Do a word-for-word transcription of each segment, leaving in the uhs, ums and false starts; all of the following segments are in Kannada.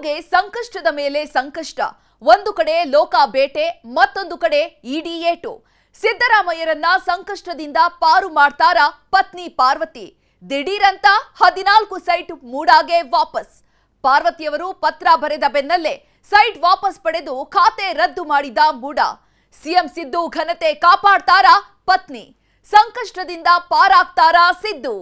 ಸಿದ್ದುಗೆ ಸಂಕಷ್ಟದ ಮೇಲೆ ಸಂಕಷ್ಟ. ಒಂದು ಕಡೆ ಲೋಕ ಬೇಟೆ, ಮತ್ತೊಂದು ಕಡೆ ಇಡಿ ಏಟು. ಸಿದ್ದರಾಮಯ್ಯರನ್ನ ಸಂಕಷ್ಟದಿಂದ ಪಾರು ಮಾಡ್ತಾರಾ ಪತ್ನಿ ಪಾರ್ವತಿ? ದಿಢೀರಂತ ಹದಿನಾಲ್ಕು ಸೈಟ್ ಮೂಡಾಗೆ ವಾಪಸ್. ಪಾರ್ವತಿಯವರು ಪತ್ರ ಬರೆದ ಬೆನ್ನಲ್ಲೇ ಸೈಟ್ ವಾಪಸ್ ಪಡೆದು ಖಾತೆ ರದ್ದು ಮಾಡಿದ ಮೂಡ. ಸಿಎಂ ಸಿದ್ದು ಘನತೆ ಕಾಪಾಡ್ತಾರಾ ಪತ್ನಿ? ಸಂಕಷ್ಟದಿಂದ ಪಾರಾಗ್ತಾರಾ ಸಿದ್ದು?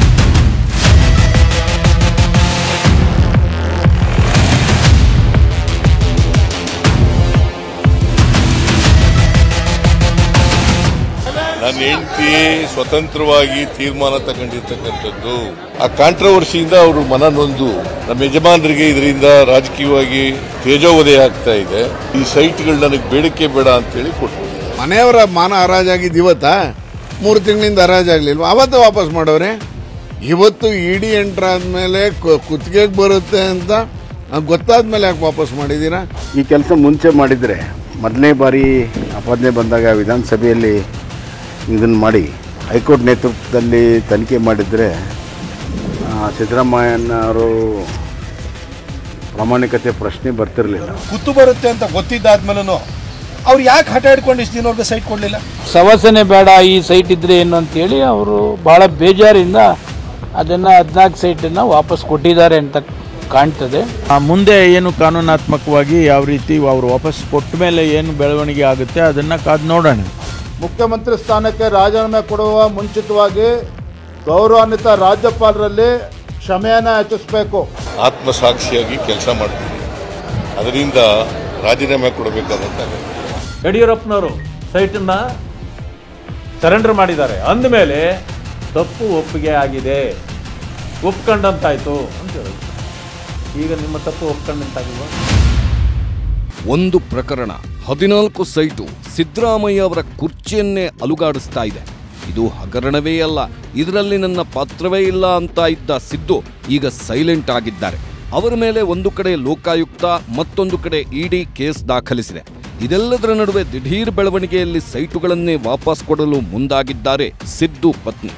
ನನ್ನ ಹೆಂಡತಿ ಸ್ವತಂತ್ರವಾಗಿ ತೀರ್ಮಾನ ತಗೊಂಡಿರ್ತಕ್ಕಂಥದ್ದು. ಆ ಕಾಂಟ್ರವರ್ಸಿಯಿಂದ ಅವರು ಮನನೊಂದು ನಮ್ಮ ಯಜಮಾನರಿಗೆ ಇದರಿಂದ ರಾಜಕೀಯವಾಗಿ ತೇಜೋವಧೆ ಆಗ್ತಾ ಇದೆ. ಈ ಸೈಟ್ಗಳು ನನಗೆ ಬೇಡಿಕೆ ಬೇಡ ಅಂತ ಹೇಳಿ ಕೊಟ್ಟು ಮನೆಯವರ ಮಾನ ಹರಾಜಾಗಿದ್ದು ಇವತ್ತ ಮೂರು ತಿಂಗಳಿಂದ ಹರಾಜಾಗ್ಲಿಲ್ವ? ಅವತ್ತು ವಾಪಸ್ ಮಾಡೋರೆ. ಇವತ್ತು ಇಡಿ ಎಂಟರ್ ಆದ್ಮೇಲೆ ಕುತ್ತಿಗೆಗೆ ಬರುತ್ತೆ ಅಂತ ಗೊತ್ತಾದ್ಮೇಲೆ ಯಾಕೆ ವಾಪಸ್ ಮಾಡಿದ್ದೀರಾ? ಈ ಕೆಲಸ ಮುಂಚೆ ಮಾಡಿದರೆ ಮೊದಲನೇ ಬಾರಿ ಆಪಾದನೆ ಬಂದಾಗ ವಿಧಾನಸಭೆಯಲ್ಲಿ ಇದನ್ನು ಮಾಡಿ ಹೈಕೋರ್ಟ್ ನೇತೃತ್ವದಲ್ಲಿ ತನಿಖೆ ಮಾಡಿದರೆ ಸಿದ್ದರಾಮಯ್ಯನವರು ಪ್ರಾಮಾಣಿಕತೆ ಪ್ರಶ್ನೆ ಬರ್ತಿರಲಿಲ್ಲ. ಕುತ್ತು ಬರುತ್ತೆ ಅಂತ ಗೊತ್ತಿದ್ದಾದ್ಮೇಲೂ ಅವ್ರು ಯಾಕೆ ಹಠ ಹಿಡ್ಕೊಂಡು ಇಷ್ಟು ದಿನವರೆಗೆ ಸೈಟ್ ಕೊಡಲಿಲ್ಲ? ಸವಾಸನೆ ಬೇಡ, ಈ ಸೈಟ್ ಇದ್ರೆ ಏನು ಅಂತೇಳಿ ಅವರು ಭಾಳ ಬೇಜಾರಿಂದ ಅದನ್ನು ಹದಿನಾಲ್ಕು ಸೈಟನ್ನು ವಾಪಸ್ ಕೊಟ್ಟಿದ್ದಾರೆ ಅಂತ ಕಾಣ್ತದೆ. ಮುಂದೆ ಏನು ಕಾನೂನಾತ್ಮಕವಾಗಿ ಯಾವ ರೀತಿ ಅವರು ವಾಪಸ್ ಕೊಟ್ಟ ಮೇಲೆ ಏನು ಬೆಳವಣಿಗೆ ಆಗುತ್ತೆ ಅದನ್ನು ಕಾದು ನೋಡೋಣ. ಮುಖ್ಯಮಂತ್ರಿ ಸ್ಥಾನಕ್ಕೆ ರಾಜೀನಾಮೆ ಕೊಡುವ ಮುಂಚಿತವಾಗಿ ಗೌರವಾನ್ವಿತ ರಾಜ್ಯಪಾಲರಲ್ಲಿ ಕ್ಷಮೆಯನ್ನು ಯಾಚಿಸಬೇಕು. ಆತ್ಮಸಾಕ್ಷಿಯಾಗಿ ಕೆಲಸ ಮಾಡ್ತೀನಿ, ಅದರಿಂದ ರಾಜೀನಾಮೆ ಕೊಡಬೇಕಾದಂತಾಗುತ್ತೆ. ಯಡಿಯೂರಪ್ಪನವರು ಸೈಟನ್ನ ಸರೆಂಡರ್ ಮಾಡಿದ್ದಾರೆ ಅಂದಮೇಲೆ ತಪ್ಪು ಒಪ್ಪಿಗೆ ಆಗಿದೆ, ಒಪ್ಕೊಂಡಂತಾಯ್ತು ಅಂತ ಹೇಳೋದು. ಈಗ ನಿಮ್ಮ ತಪ್ಪು ಒಪ್ಕೊಂಡಂತಾಗಿಲ್ವಾ? ಒಂದು ಪ್ರಕರಣ, ಹದಿನಾಲ್ಕು ಸೈಟು ಸಿದ್ದರಾಮಯ್ಯ ಅವರ ಕುರ್ಚಿಯನ್ನೇ ಅಲುಗಾಡಿಸ್ತಾ ಇದೆ. ಇದು ಹಗರಣವೇ ಅಲ್ಲ, ಇದರಲ್ಲಿ ನನ್ನ ಪಾತ್ರವೇ ಇಲ್ಲ ಅಂತ ಇದ್ದ ಸಿದ್ದು ಈಗ ಸೈಲೆಂಟ್ ಆಗಿದ್ದಾರೆ. ಅವರ ಮೇಲೆ ಒಂದು ಕಡೆ ಲೋಕಾಯುಕ್ತ, ಮತ್ತೊಂದು ಕಡೆ ಇಡಿ ಕೇಸ್ ದಾಖಲಿಸಿದೆ. ಇದೆಲ್ಲದರ ನಡುವೆ ದಿಢೀರ್ ಬೆಳವಣಿಗೆಯಲ್ಲಿ ಸೈಟುಗಳನ್ನೇ ವಾಪಸ್ ಕೊಡಲು ಮುಂದಾಗಿದ್ದಾರೆ ಸಿದ್ದು ಪತ್ನಿ.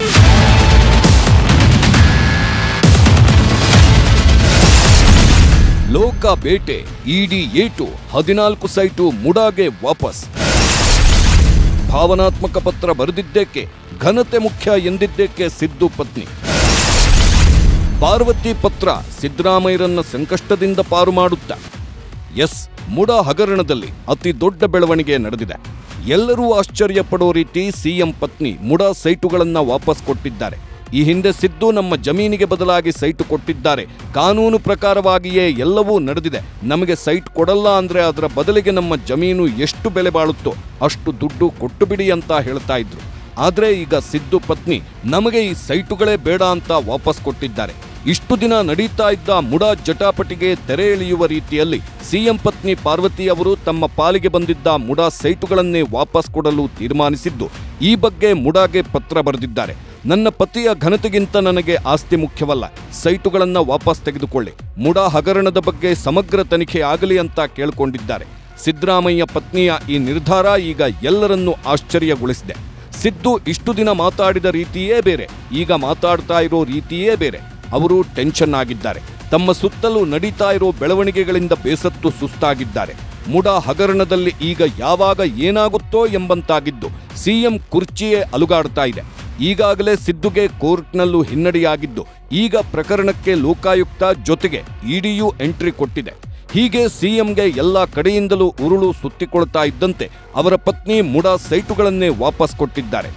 ಲೋಕ ಬೇಟೆ, ಇಡಿ ಏಟು, ಹದಿನಾಲ್ಕು ಸೈಟು ಮುಡಾಗೆ ವಾಪಸ್. ಭಾವನಾತ್ಮಕ ಪತ್ರ ಬರೆದಿದ್ದೇಕೆ, ಘನತೆ ಮುಖ್ಯ ಎಂದಿದ್ದೇಕೆ ಸಿದ್ದು ಪತ್ನಿ? ಪಾರ್ವತಿ ಪತ್ರ ಸಿದ್ದರಾಮಯ್ಯರನ್ನ ಸಂಕಷ್ಟದಿಂದ ಪಾರು ಮಾಡುತ್ತಾ? ಎಸ್, ಮುಡಾ ಹಗರಣದಲ್ಲಿ ಅತಿ ದೊಡ್ಡ ಬೆಳವಣಿಗೆ ನಡೆದಿದೆ. ಎಲ್ಲರೂ ಆಶ್ಚರ್ಯ ಪಡೋ ರೀತಿ ಸಿಎಂ ಪತ್ನಿ ಮುಡಾ ಸೈಟುಗಳನ್ನ ವಾಪಸ್ ಕೊಟ್ಟಿದ್ದಾರೆ. ಈ ಹಿಂದೆ ಸಿದ್ದು ನಮ್ಮ ಜಮೀನಿಗೆ ಬದಲಾಗಿ ಸೈಟು ಕೊಟ್ಟಿದ್ದಾರೆ, ಕಾನೂನು ಪ್ರಕಾರವಾಗಿಯೇ ಎಲ್ಲವೂ ನಡೆದಿದೆ, ನಮಗೆ ಸೈಟ್ ಕೊಡಲ್ಲ ಅಂದ್ರೆ ಅದರ ಬದಲಿಗೆ ನಮ್ಮ ಜಮೀನು ಎಷ್ಟು ಬೆಲೆ ಬಾಳುತ್ತೋ ಅಷ್ಟು ದುಡ್ಡು ಕೊಟ್ಟು ಬಿಡಿ ಅಂತ ಹೇಳ್ತಾ ಇದ್ರು. ಆದ್ರೆ ಈಗ ಸಿದ್ದು ಪತ್ನಿ ನಮಗೆ ಈ ಸೈಟುಗಳೇ ಬೇಡ ಅಂತ ವಾಪಸ್ ಕೊಟ್ಟಿದ್ದಾರೆ. ಇಷ್ಟು ದಿನ ನಡೀತಾ ಇದ್ದ ಮುಡಾ ಜಟಾಪಟಿಗೆ ತೆರೆ ಎಳೆಯುವ ರೀತಿಯಲ್ಲಿ ಸಿಎಂ ಪತ್ನಿ ಪಾರ್ವತಿ ಅವರು ತಮ್ಮ ಪಾಲಿಗೆ ಬಂದಿದ್ದ ಮುಡಾ ಸೈಟುಗಳನ್ನೇ ವಾಪಸ್ ಕೊಡಲು ತೀರ್ಮಾನಿಸಿದ್ದು, ಈ ಬಗ್ಗೆ ಮುಡಾಗೆ ಪತ್ರ ಬರೆದಿದ್ದಾರೆ. ನನ್ನ ಪತಿಯ ಘನತೆಗಿಂತ ನನಗೆ ಆಸ್ತಿ ಮುಖ್ಯವಲ್ಲ, ಸೈಟುಗಳನ್ನ ವಾಪಸ್ ತೆಗೆದುಕೊಳ್ಳಿ, ಮುಡಾ ಹಗರಣದ ಬಗ್ಗೆ ಸಮಗ್ರ ತನಿಖೆ ಆಗಲಿ ಅಂತ ಕೇಳಿಕೊಂಡಿದ್ದಾರೆ. ಸಿದ್ದರಾಮಯ್ಯ ಪತ್ನಿಯ ಈ ನಿರ್ಧಾರ ಈಗ ಎಲ್ಲರನ್ನೂ ಆಶ್ಚರ್ಯಗೊಳಿಸಿದೆ. ಸಿದ್ದು ಇಷ್ಟು ದಿನ ಮಾತಾಡಿದ ರೀತಿಯೇ ಬೇರೆ, ಈಗ ಮಾತಾಡ್ತಾ ಇರೋ ರೀತಿಯೇ ಬೇರೆ. ಅವರು ಟೆನ್ಷನ್ ಆಗಿದ್ದಾರೆ. ತಮ್ಮ ಸುತ್ತಲೂ ನಡೀತಾ ಇರೋ ಬೆಳವಣಿಗೆಗಳಿಂದ ಬೇಸತ್ತು ಸುಸ್ತಾಗಿದ್ದಾರೆ. ಮುಡಾ ಹಗರಣದಲ್ಲಿ ಈಗ ಯಾವಾಗ ಏನಾಗುತ್ತೋ ಎಂಬಂತಾಗಿದ್ದು ಸಿಎಂ ಕುರ್ಚಿಯೇ ಅಲುಗಾಡ್ತಾ ಇದೆ. ಈಗಾಗಲೇ ಸಿದ್ದುಗೆ ಕೋರ್ಟ್ನಲ್ಲೂ ಹಿನ್ನಡೆಯಾಗಿದ್ದು, ಈಗ ಪ್ರಕರಣಕ್ಕೆ ಲೋಕಾಯುಕ್ತ ಜೊತೆಗೆ ಇಡಿಯು ಎಂಟ್ರಿ ಕೊಟ್ಟಿದೆ. ಹೀಗೆ ಸಿಎಂಗೆ ಎಲ್ಲ ಕಡೆಯಿಂದಲೂ ಉರುಳು ಸುತ್ತಿಕೊಳ್ತಾ ಇದ್ದಂತೆ ಅವರ ಪತ್ನಿ ಮುಡಾ ಸೈಟುಗಳನ್ನೇ ವಾಪಸ್ ಕೊಟ್ಟಿದ್ದಾರೆ.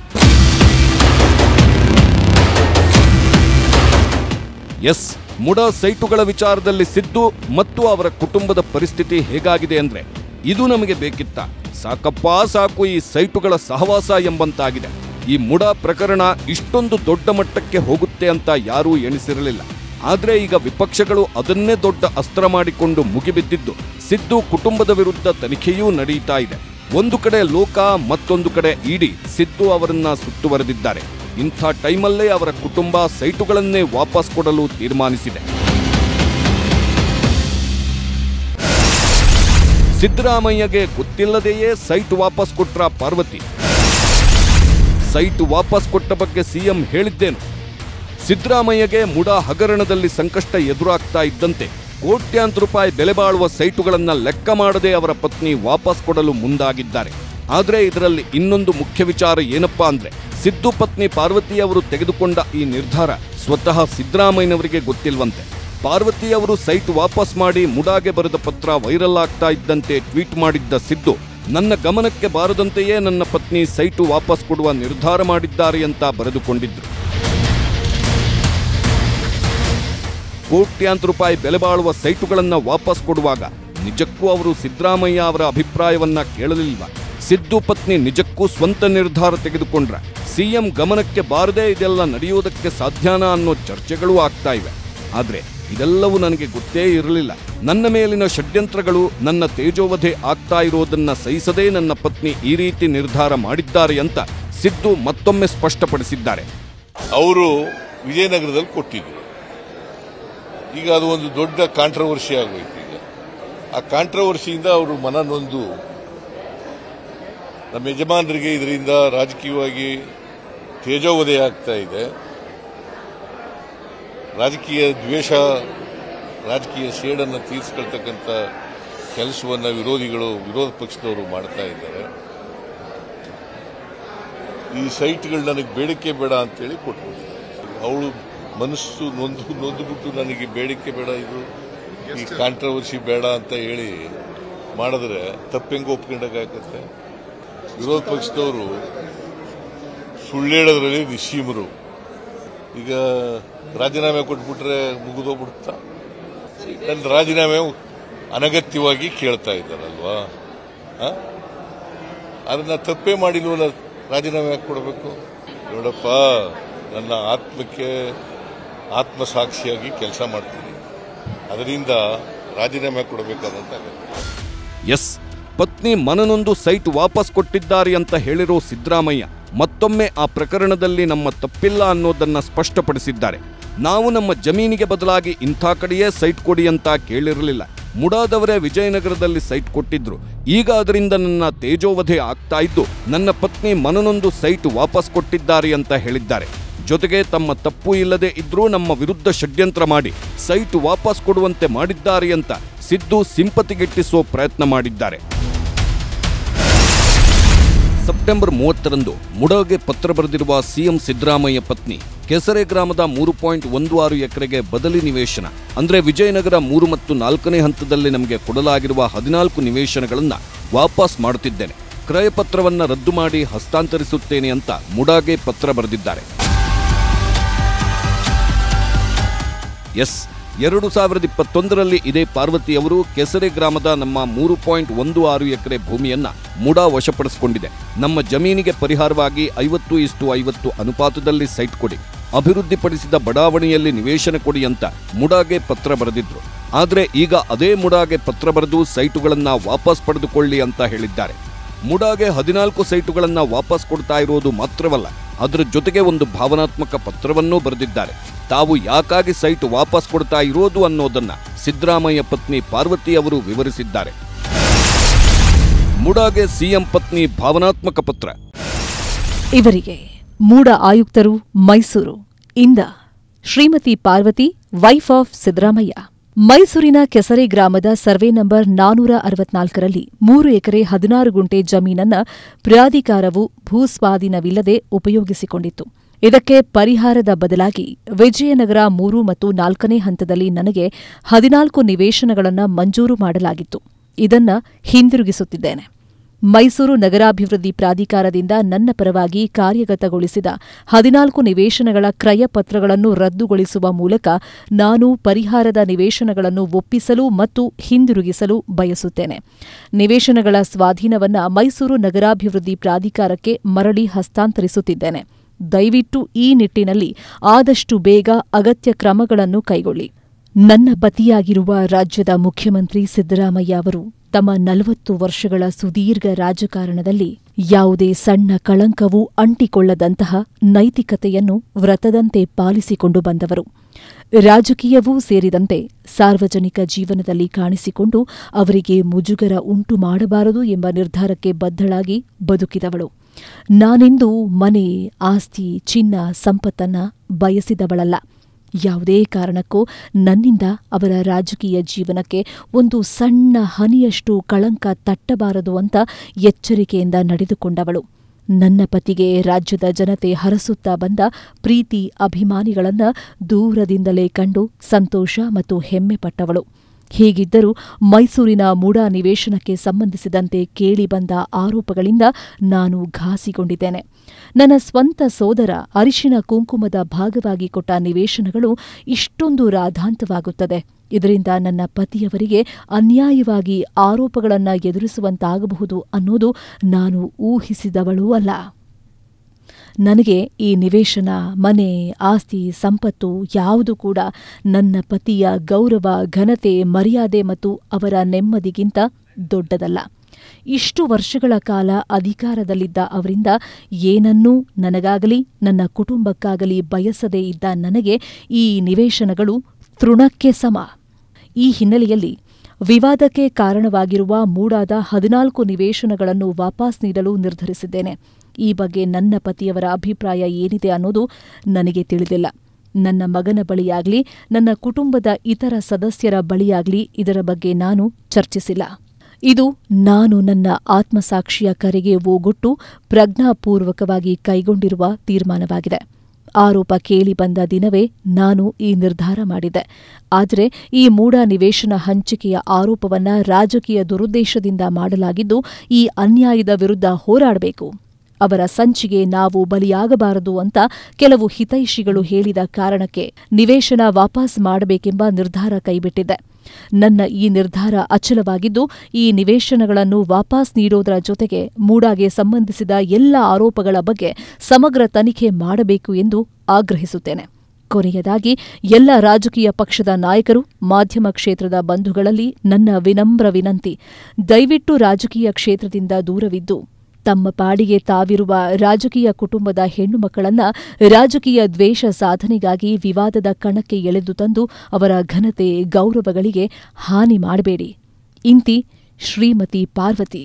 ಎಸ್, ಮುಡಾ ಸೈಟುಗಳ ವಿಚಾರದಲ್ಲಿ ಸಿದ್ದು ಮತ್ತು ಅವರ ಕುಟುಂಬದ ಪರಿಸ್ಥಿತಿ ಹೇಗಾಗಿದೆ ಅಂದ್ರೆ, ಇದು ನಮಗೆ ಬೇಕಿತ್ತ, ಸಾಕಪ್ಪ ಸಾಕು ಈ ಸೈಟುಗಳ ಸಹವಾಸ ಎಂಬಂತಾಗಿದೆ. ಈ ಮುಡಾ ಪ್ರಕರಣ ಇಷ್ಟೊಂದು ದೊಡ್ಡ ಮಟ್ಟಕ್ಕೆ ಹೋಗುತ್ತೆ ಅಂತ ಯಾರೂ ಎಣಿಸಿರಲಿಲ್ಲ. ಆದರೆ ಈಗ ವಿಪಕ್ಷಗಳು ಅದನ್ನೇ ದೊಡ್ಡ ಅಸ್ತ್ರ ಮಾಡಿಕೊಂಡು ಮುಗಿಬಿದ್ದಿದ್ದು, ಸಿದ್ದು ಕುಟುಂಬದ ವಿರುದ್ಧ ತನಿಖೆಯೂ ನಡೆಯುತ್ತಾ ಇದೆ. ಒಂದು ಕಡೆ ಲೋಕ, ಮತ್ತೊಂದು ಕಡೆ ಇಡಿ ಸಿದ್ದು ಅವರನ್ನ ಸುತ್ತುವರೆದಿದ್ದಾರೆ. ಇಂಥ ಟೈಮಲ್ಲೇ ಅವರ ಕುಟುಂಬ ಸೈಟುಗಳನ್ನೇ ವಾಪಸ್ ಕೊಡಲು ತೀರ್ಮಾನಿಸಿದೆ. ಸಿದ್ದರಾಮಯ್ಯಗೆ ಗೊತ್ತಿಲ್ಲದೆಯೇ ಸೈಟ್ ವಾಪಸ್ ಕೊಟ್ರ ಪಾರ್ವತಿ? ಸೈಟ್ ವಾಪಸ್ ಕೊಟ್ಟ ಬಗ್ಗೆ ಸಿಎಂ ಹೇಳಿದ್ದೇನು? ಸಿದ್ದರಾಮಯ್ಯಗೆ ಮುಡಾ ಹಗರಣದಲ್ಲಿ ಸಂಕಷ್ಟ ಎದುರಾಗ್ತಾ ಇದ್ದಂತೆ ಕೋಟ್ಯಾಂತರ ರೂಪಾಯಿ ಬೆಲೆ ಬಾಳುವ ಸೈಟುಗಳನ್ನು ಲೆಕ್ಕ ಮಾಡದೆ ಅವರ ಪತ್ನಿ ವಾಪಸ್ ಕೊಡಲು ಮುಂದಾಗಿದ್ದಾರೆ. ಆದರೆ ಇದರಲ್ಲಿ ಇನ್ನೊಂದು ಮುಖ್ಯ ವಿಚಾರ ಏನಪ್ಪಾ ಅಂದ್ರೆ, ಸಿದ್ದು ಪತ್ನಿ ಪಾರ್ವತಿ ಅವರು ತೆಗೆದುಕೊಂಡ ಈ ನಿರ್ಧಾರ ಸ್ವತಃ ಸಿದ್ದರಾಮಯ್ಯನವರಿಗೆ ಗೊತ್ತಿಲ್ವಂತೆ. ಪಾರ್ವತಿ ಅವರು ಸೈಟ್ ವಾಪಸ್ ಮಾಡಿ ಮುಡಾಗೆ ಬರೆದ ಪತ್ರ ವೈರಲ್ ಆಗ್ತಾ ಇದ್ದಂತೆ ಟ್ವೀಟ್ ಮಾಡಿದ್ದ ಸಿದ್ದು, ನನ್ನ ಗಮನಕ್ಕೆ ಬಾರದಂತೆಯೇ ನನ್ನ ಪತ್ನಿ ಸೈಟು ವಾಪಸ್ ಕೊಡುವ ನಿರ್ಧಾರ ಮಾಡಿದ್ದಾರೆ ಅಂತ ಬರೆದುಕೊಂಡಿದ್ರು. ಕೋಟ್ಯಾಂತರ ರೂಪಾಯಿ ಬೆಲೆ ಬಾಳುವ ಸೈಟುಗಳನ್ನು ವಾಪಸ್ ಕೊಡುವಾಗ ನಿಜಕ್ಕೂ ಅವರು ಸಿದ್ದರಾಮಯ್ಯ ಅವರ ಅಭಿಪ್ರಾಯವನ್ನ ಕೇಳಲಿಲ್ವಾ? ಸಿದ್ದು ಪತ್ನಿ ನಿಜಕ್ಕೂ ಸ್ವಂತ ನಿರ್ಧಾರ ತೆಗೆದುಕೊಂಡ್ರೆ ಸಿಎಂ ಗಮನಕ್ಕೆ ಬಾರದೇ ಇದೆಲ್ಲ ನಡೆಯುವುದಕ್ಕೆ ಸಾಧ್ಯನಾ ಅನ್ನೋ ಚರ್ಚೆಗಳೂ ಆಗ್ತಾ ಇವೆ. ಆದರೆ ಇದೆಲ್ಲವೂ ನನಗೆ ಗೊತ್ತೇ ಇರಲಿಲ್ಲ. ನನ್ನ ಮೇಲಿನ ಷಡ್ಯಂತ್ರಗಳು, ನನ್ನ ತೇಜೋವಧೆ ಆಗ್ತಾ ಇರೋದನ್ನ ಸಹಿಸದೇ ನನ್ನ ಪತ್ನಿ ಈ ರೀತಿ ನಿರ್ಧಾರ ಮಾಡಿದ್ದಾರೆ ಅಂತ ಸಿದ್ದು ಮತ್ತೊಮ್ಮೆ ಸ್ಪಷ್ಟಪಡಿಸಿದ್ದಾರೆ. ಅವರು ವಿಜಯನಗರದಲ್ಲಿ ಕೊಟ್ಟಿದ್ರು. ಈಗ ಅದು ಒಂದು ದೊಡ್ಡ ಕಾಂಟ್ರವರ್ಸಿ ಆಗೋಯ್ತು. ಈಗ ಆ ಕಾಂಟ್ರವರ್ಸಿಯಿಂದ ಅವರು ಮನನೊಂದು ನಮ್ಮ ಯಜಮಾನರಿಗೆ ಇದರಿಂದ ರಾಜಕೀಯವಾಗಿ ತೇಜೋವಧೆ ಆಗ್ತಾ ಇದೆ, ರಾಜಕೀಯ ದ್ವೇಷ, ರಾಜಕೀಯ ಸೇಡನ್ನು ತೀರಿಸ್ಕೊಳ್ತಕ್ಕಂಥ ಕೆಲಸವನ್ನು ವಿರೋಧಿಗಳು, ವಿರೋಧ ಪಕ್ಷದವರು ಮಾಡ್ತಾ ಇದ್ದಾರೆ. ಈ ಸೈಟ್ಗಳು ನನಗೆ ಬೇಡಿಕೆ ಬೇಡ ಅಂತೇಳಿ ಕೊಟ್ಬಿಟ್ಟಿದ್ದಾರೆ. ಅವಳು ಮನಸ್ಸು ನೊಂದು ನೊಂದುಬಿಟ್ಟು ನನಗೆ ಬೇಡಿಕೆ ಬೇಡ, ಇದು ಈ ಕಾಂಟ್ರವರ್ಸಿ ಬೇಡ ಅಂತ ಹೇಳಿ ಮಾಡಿದ್ರೆ ತಪ್ಪೆಂಗೆ ಒಪ್ಕೊಂಡಾಗತ್ತೆ. ವಿರೋಧ ಪಕ್ಷದವರು ಸುಳ್ಳೇಳೋದ್ರಲ್ಲಿ ನಿಸ್ಸೀಮರು. ಈಗ ರಾಜೀನಾಮೆ ಕೊಟ್ಬಿಟ್ರೆ ಮುಗಿದೋಗ್ಬಿಡುತ್ತಾ? ನನ್ನ ರಾಜೀನಾಮೆ ಅನಗತ್ಯವಾಗಿ ಕೇಳ್ತಾ ಇದ್ದಾರಲ್ವಾ? ಅದನ್ನ ತಪ್ಪೇ ಮಾಡಿಲ್ವಲ್ಲ, ರಾಜೀನಾಮೆ ಯಾಕೆ ಕೊಡಬೇಕು? ನೋಡಪ್ಪ, ನನ್ನ ಆತ್ಮಕ್ಕೆ ಆತ್ಮಸಾಕ್ಷಿಯಾಗಿ ಕೆಲಸ ಮಾಡ್ತೀನಿ, ಅದರಿಂದ ರಾಜೀನಾಮೆ ಕೊಡಬೇಕಾದಂತ. ಎಸ್, ಪತ್ನಿ ಮನನೊಂದು ಸೈಟ್ ವಾಪಸ್ ಕೊಟ್ಟಿದ್ದಾರೆ ಅಂತ ಹೇಳಿರೋ ಸಿದ್ದರಾಮಯ್ಯ ಮತ್ತೊಮ್ಮೆ ಆ ಪ್ರಕರಣದಲ್ಲಿ ನಮ್ಮ ತಪ್ಪಿಲ್ಲ ಅನ್ನೋದನ್ನ ಸ್ಪಷ್ಟಪಡಿಸಿದ್ದಾರೆ. ನಾವು ನಮ್ಮ ಜಮೀನಿಗೆ ಬದಲಾಗಿ ಇಂಥ ಕಡೆಯೇ ಸೈಟ್ ಕೊಡಿ ಅಂತ ಕೇಳಿರಲಿಲ್ಲ. ಮುಡಾದವರೇ ವಿಜಯನಗರದಲ್ಲಿ ಸೈಟ್ ಕೊಟ್ಟಿದ್ರು. ಈಗ ಅದರಿಂದ ನನ್ನ ತೇಜೋವಧೆ ಆಗ್ತಾ ಇದ್ದು ನನ್ನ ಪತ್ನಿ ಮನನೊಂದು ಸೈಟ್ ವಾಪಸ್ ಕೊಟ್ಟಿದ್ದಾರೆ ಅಂತ ಹೇಳಿದ್ದಾರೆ. ಜೊತೆಗೆ ತಮ್ಮ ತಪ್ಪು ಇಲ್ಲದೆ ಇದ್ರೂ ನಮ್ಮ ವಿರುದ್ಧ ಷಡ್ಯಂತ್ರ ಮಾಡಿ ಸೈಟ್ ವಾಪಸ್ ಕೊಡುವಂತೆ ಮಾಡಿದ್ದಾರೆ ಅಂತ ಸಿದ್ದು ಸಿಂಪತಿಗಿಟ್ಟಿಸೋ ಪ್ರಯತ್ನ ಮಾಡಿದ್ದಾರೆ. ಸೆಪ್ಟೆಂಬರ್ ಮೂವತ್ತರಂದು ಮುಡಾಗೆ ಪತ್ರ ಬರೆದಿರುವ ಸಿಎಂ ಸಿದ್ದರಾಮಯ್ಯ ಪತ್ನಿ ಕೆಸರೆ ಗ್ರಾಮದ ಮೂರು ಪಾಯಿಂಟ್ ಒಂದು ಆರು ಎಕರೆಗೆ ಬದಲಿ ನಿವೇಶನ ಅಂದ್ರೆ ವಿಜಯನಗರ ಮೂರು ಮತ್ತು ನಾಲ್ಕನೇ ಹಂತದಲ್ಲಿ ನಮಗೆ ಕೊಡಲಾಗಿರುವ ಹದಿನಾಲ್ಕು ನಿವೇಶನಗಳನ್ನು ವಾಪಸ್ ಮಾಡುತ್ತಿದ್ದೇನೆ, ಕ್ರಯ ಪತ್ರವನ್ನು ರದ್ದು ಮಾಡಿ ಹಸ್ತಾಂತರಿಸುತ್ತೇನೆ ಅಂತ ಮುಡಾಗೆ ಪತ್ರ ಬರೆದಿದ್ದಾರೆ. ಎಸ್, ಎರಡು ಸಾವಿರದ ಇಪ್ಪತ್ತೊಂದರಲ್ಲಿ ಇದೇ ಪಾರ್ವತಿ ಅವರು ಕೆಸರೆ ಗ್ರಾಮದ ನಮ್ಮ ಮೂರು ಪಾಯಿಂಟ್ ಒಂದು ಆರು ಎಕರೆ ಭೂಮಿಯನ್ನ ಮುಡಾ ವಶಪಡಿಸಿಕೊಂಡಿದೆ. ನಮ್ಮ ಜಮೀನಿಗೆ ಪರಿಹಾರವಾಗಿ ಐವತ್ತು ಇಷ್ಟು ಐವತ್ತು ಅನುಪಾತದಲ್ಲಿ ಸೈಟ್ ಕೊಡಿ, ಅಭಿವೃದ್ಧಿಪಡಿಸಿದ ಬಡಾವಣೆಯಲ್ಲಿ ನಿವೇಶನ ಕೊಡಿ ಅಂತ ಮುಡಾಗೆ ಪತ್ರ ಬರೆದಿದ್ರು. ಆದರೆ ಈಗ ಅದೇ ಮುಡಾಗೆ ಪತ್ರ ಬರೆದು ಸೈಟುಗಳನ್ನ ವಾಪಸ್ ಪಡೆದುಕೊಳ್ಳಿ ಅಂತ ಹೇಳಿದ್ದಾರೆ. ಮುಡಾಗೆ ಹದಿನಾಲ್ಕು ಸೈಟುಗಳನ್ನ ವಾಪಸ್ ಕೊಡ್ತಾ ಇರೋದು ಮಾತ್ರವಲ್ಲ, ಅದರ ಜೊತೆಗೆ ಒಂದು ಭಾವನಾತ್ಮಕ ಪತ್ರವನ್ನೂ ಬರೆದಿದ್ದಾರೆ. ತಾವು ಯಾಕಾಗಿ ಸೈಟ್ ವಾಪಸ್ ಕೊಡ್ತಾ ಇರೋದು ಅನ್ನೋದನ್ನ ಸಿದ್ದರಾಮಯ್ಯ ಪತ್ನಿ ಪಾರ್ವತಿ ಅವರು ವಿವರಿಸಿದ್ದಾರೆ. ಮುಡಾಗೆ ಸಿಎಂ ಪತ್ನಿ ಭಾವನಾತ್ಮಕ ಪತ್ರ. ಇವರಿಗೆ ಮೂಡ ಆಯುಕ್ತರು ಮೈಸೂರು ಇಂದ ಶ್ರೀಮತಿ ಪಾರ್ವತಿ, ವೈಫ್ ಆಫ್ ಸಿದ್ದರಾಮಯ್ಯ. ಮೈಸೂರಿನ ಕೆಸರೆ ಗ್ರಾಮದ ಸರ್ವೆ ನಂಬರ್ ನಾನೂರ ಅರವತ್ನಾಲ್ಕರಲ್ಲಿ ಮೂರು ಎಕರೆ ಹದಿನಾರು ಗುಂಟೆ ಜಮೀನನ್ನ ಪ್ರಾಧಿಕಾರವು ಭೂಸ್ವಾಧೀನವಿಲ್ಲದೆ ಉಪಯೋಗಿಸಿಕೊಂಡಿತ್ತು. ಇದಕ್ಕೆ ಪರಿಹಾರದ ಬದಲಾಗಿ ವಿಜಯನಗರ ಮೂರು ಮತ್ತು ನಾಲ್ಕನೇ ಹಂತದಲ್ಲಿ ನನಗೆ ಹದಿನಾಲ್ಕು ನಿವೇಶನಗಳನ್ನು ಮಂಜೂರು ಮಾಡಲಾಗಿತ್ತು. ಇದನ್ನ ಹಿಂದಿರುಗಿಸುತ್ತಿದ್ದೇನೆ. ಮೈಸೂರು ನಗರಾಭಿವೃದ್ಧಿ ಪ್ರಾಧಿಕಾರದಿಂದ ನನ್ನ ಪರವಾಗಿ ಕಾರ್ಯಗತಗೊಳಿಸಿದ ಹದಿನಾಲ್ಕು ನಿವೇಶನಗಳ ಕ್ರಯ ಪತ್ರಗಳನ್ನು ರದ್ದುಗೊಳಿಸುವ ಮೂಲಕ ನಾನು ಪರಿಹಾರದ ನಿವೇಶನಗಳನ್ನು ಒಪ್ಪಿಸಲು ಮತ್ತು ಹಿಂದಿರುಗಿಸಲು ಬಯಸುತ್ತೇನೆ. ನಿವೇಶನಗಳ ಸ್ವಾಧೀನವನ್ನು ಮೈಸೂರು ನಗರಾಭಿವೃದ್ಧಿ ಪ್ರಾಧಿಕಾರಕ್ಕೆ ಮರಳಿ ಹಸ್ತಾಂತರಿಸುತ್ತಿದ್ದೇನೆ. ದಯವಿಟ್ಟು ಈ ನಿಟ್ಟಿನಲ್ಲಿ ಆದಷ್ಟು ಬೇಗ ಅಗತ್ಯ ಕ್ರಮಗಳನ್ನು ಕೈಗೊಳ್ಳಿ. ನನ್ನ ಪತಿಯಾಗಿರುವ ರಾಜ್ಯದ ಮುಖ್ಯಮಂತ್ರಿ ಸಿದ್ದರಾಮಯ್ಯ ಅವರು ತಮ್ಮ ನಲವತ್ತು ವರ್ಷಗಳ ಸುದೀರ್ಘ ರಾಜಕಾರಣದಲ್ಲಿ ಯಾವುದೇ ಸಣ್ಣ ಕಳಂಕವೂ ಅಂಟಿಕೊಳ್ಳದಂತಹ ನೈತಿಕತೆಯನ್ನು ವ್ರತದಂತೆ ಪಾಲಿಸಿಕೊಂಡು ಬಂದವರು. ರಾಜಕೀಯವೂ ಸೇರಿದಂತೆ ಸಾರ್ವಜನಿಕ ಜೀವನದಲ್ಲಿ ಕಾಣಿಸಿಕೊಂಡು ಅವರಿಗೆ ಮುಜುಗರ ಉಂಟು ಮಾಡಬಾರದು ಎಂಬ ನಿರ್ಧಾರಕ್ಕೆ ಬದ್ಧಳಾಗಿ ಬದುಕಿದವಳು. ನಾನೆಂದೂ ಮನೆ, ಆಸ್ತಿ, ಚಿನ್ನ, ಸಂಪತ್ತನ್ನ ಬಯಸಿದವಳಲ್ಲ. ಯಾವುದೇ ಕಾರಣಕ್ಕೂ ನನ್ನಿಂದ ಅವರ ರಾಜಕೀಯ ಜೀವನಕ್ಕೆ ಒಂದು ಸಣ್ಣ ಹನಿಯಷ್ಟು ಕಳಂಕ ತಟ್ಟಬಾರದು ಅಂತ ಎಚ್ಚರಿಕೆಯಿಂದ ನಡೆದುಕೊಂಡವಳು. ನನ್ನ ಪತಿಗೆ ರಾಜ್ಯದ ಜನತೆ ಹರಸುತ್ತಾ ಬಂದ ಪ್ರೀತಿ ಅಭಿಮಾನಿಗಳನ್ನು ದೂರದಿಂದಲೇ ಕಂಡು ಸಂತೋಷ ಮತ್ತು ಹೆಮ್ಮೆ ಪಟ್ಟವಳು. ಹೀಗಿದ್ದರೂ ಮೈಸೂರಿನ ಮೂಡಾ ನಿವೇಶನಕ್ಕೆ ಸಂಬಂಧಿಸಿದಂತೆ ಕೇಳಿಬಂದ ಆರೋಪಗಳಿಂದ ನಾನು ಘಾಸಿಗೊಂಡಿದ್ದೇನೆ. ನನ್ನ ಸ್ವಂತ ಸೋದರ ಅರಿಶಿನ ಕುಂಕುಮದ ಭಾಗವಾಗಿ ಕೊಟ್ಟ ನಿವೇಶನಗಳು ಇಷ್ಟೊಂದು ರಾಧಾಂತವಾಗುತ್ತದೆ. ಇದರಿಂದ ನನ್ನ ಪತಿಯವರಿಗೆ ಅನ್ಯಾಯವಾಗಿ ಆರೋಪಗಳನ್ನು ಎದುರಿಸುವಂತಾಗಬಹುದು ಅನ್ನೋದು ನಾನು ಊಹಿಸಿದವಳೂ ಅಲ್ಲ. ನನಗೆ ಈ ನಿವೇಶನ, ಮನೆ, ಆಸ್ತಿ, ಸಂಪತ್ತು ಯಾವುದೂ ಕೂಡ ನನ್ನ ಪತಿಯ ಗೌರವ, ಘನತೆ, ಮರ್ಯಾದೆ ಮತ್ತು ಅವರ ನೆಮ್ಮದಿಗಿಂತ ದೊಡ್ಡದಲ್ಲ. ಇಷ್ಟು ವರ್ಷಗಳ ಕಾಲ ಅಧಿಕಾರದಲ್ಲಿದ್ದ ಅವರಿಂದ ಏನನ್ನೂ ನನಗಾಗಲಿ ನನ್ನ ಕುಟುಂಬಕ್ಕಾಗಲಿ ಬಯಸದೇ ಇದ್ದ ನನಗೆ ಈ ನಿವೇಶನಗಳು ತೃಣಕ್ಕೆ ಸಮ. ಈ ಹಿನ್ನೆಲೆಯಲ್ಲಿ ವಿವಾದಕ್ಕೆ ಕಾರಣವಾಗಿರುವ ಮೂಡಾದ ಹದಿನಾಲ್ಕು ನಿವೇಶನಗಳನ್ನು ವಾಪಸ್ ನೀಡಲು ನಿರ್ಧರಿಸಿದ್ದೇನೆ. ಈ ಬಗ್ಗೆ ನನ್ನ ಪತಿಯವರ ಅಭಿಪ್ರಾಯ ಏನಿದೆ ಅನ್ನೋದು ನನಗೆ ತಿಳಿದಿಲ್ಲ. ನನ್ನ ಮಗನ ಬಳಿಯಾಗಲಿ ನನ್ನ ಕುಟುಂಬದ ಇತರ ಸದಸ್ಯರ ಬಳಿಯಾಗಲಿ ಇದರ ಬಗ್ಗೆ ನಾನು ಚರ್ಚಿಸಿಲ್ಲ. ಇದು ನಾನು ನನ್ನ ಆತ್ಮಸಾಕ್ಷಿಯ ಕರೆಗೆ ಓಗೊಟ್ಟು ಪ್ರಜ್ಞಾಪೂರ್ವಕವಾಗಿ ಕೈಗೊಂಡಿರುವ ತೀರ್ಮಾನವಾಗಿದೆ. ಆರೋಪ ಕೇಳಿ ಬಂದ ದಿನವೇ ನಾನು ಈ ನಿರ್ಧಾರ ಮಾಡಿದ್ದೆ. ಆದರೆ ಈ ಮೂಡಾ ನಿವೇಶನ ಹಂಚಿಕೆಯ ಆರೋಪವನ್ನ ರಾಜಕೀಯ ದುರುದ್ದೇಶದಿಂದ ಮಾಡಲಾಗಿದ್ದು, ಈ ಅನ್ಯಾಯದ ವಿರುದ್ಧ ಹೋರಾಡಬೇಕು, ಅವರ ಸಂಚಿಗೆ ನಾವು ಬಲಿಯಾಗಬಾರದು ಅಂತ ಕೆಲವು ಹಿತೈಷಿಗಳು ಹೇಳಿದ ಕಾರಣಕ್ಕೆ ನಿವೇಶನ ವಾಪಸ್ ಮಾಡಬೇಕೆಂಬ ನಿರ್ಧಾರ ಕೈಬಿಟ್ಟಿದ್ದೆ. ನನ್ನ ಈ ನಿರ್ಧಾರ ಅಚಲವಾಗಿದ್ದು, ಈ ನಿವೇಶನಗಳನ್ನು ವಾಪಸ್ ನೀಡೋದರ ಜೊತೆಗೆ ಮೂಡಾಗೆ ಸಂಬಂಧಿಸಿದ ಎಲ್ಲ ಆರೋಪಗಳ ಬಗ್ಗೆ ಸಮಗ್ರ ತನಿಖೆ ಮಾಡಬೇಕು ಎಂದು ಆಗ್ರಹಿಸುತ್ತೇನೆ. ಕೊನೆಯದಾಗಿ ಎಲ್ಲ ರಾಜಕೀಯ ಪಕ್ಷದ ನಾಯಕರು, ಮಾಧ್ಯಮ ಕ್ಷೇತ್ರದ ಬಂಧುಗಳಲ್ಲಿ ನನ್ನ ವಿನಮ್ರ ವಿನಂತಿ, ದಯವಿಟ್ಟು ರಾಜಕೀಯ ಕ್ಷೇತ್ರದಿಂದ ದೂರವಿದ್ದು ತಮ್ಮ ಪಾಡಿಗೆ ತಾವಿರುವ ರಾಜಕೀಯ ಕುಟುಂಬದ ಹೆಣ್ಣು ಮಕ್ಕಳನ್ನ ರಾಜಕೀಯ ದ್ವೇಷ ಸಾಧನೆಗಾಗಿ ವಿವಾದದ ಕಣಕ್ಕೆ ಎಳೆದು ತಂದು ಅವರ ಘನತೆ, ಗೌರವಗಳಿಗೆ ಹಾನಿ ಮಾಡಬೇಡಿ. ಇಂತಿ ಶ್ರೀಮತಿ ಪಾರ್ವತಿ.